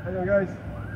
How you doing, guys?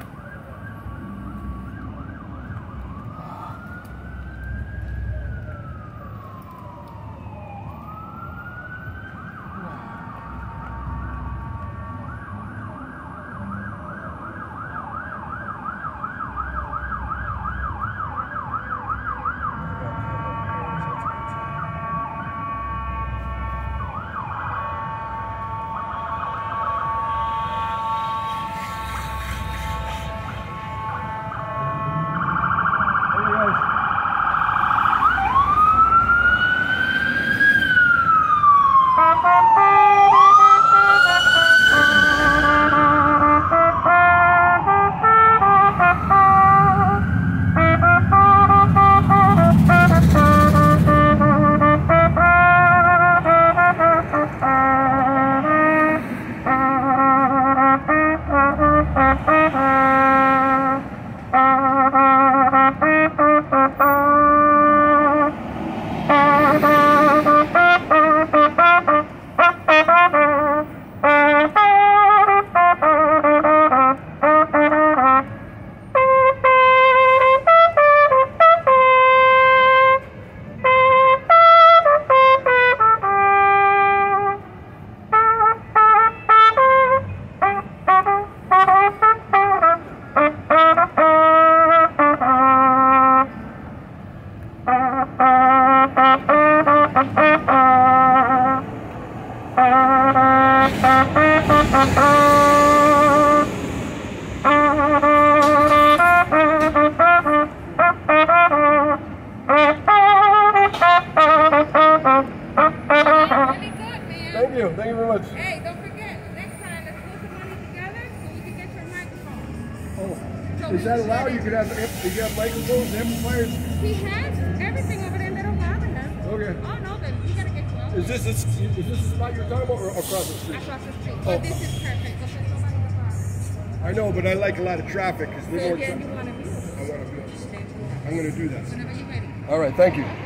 Thank you very much. Hey, don't forget, next time let's put some money together so you can get your microphone. Oh, is that allowed? You can have microphones, amplifiers? He has everything over there in Little Lavender. Okay. Oh no, then we gotta get you out. Is this the spot you're talking about or across the street? Across the street. Oh, this is perfect. Because there's nobody in the car. I know, but I like a lot of traffic because So they then you want to be. I want to be. I'm going to do that. Whenever you're ready. All right, thank you.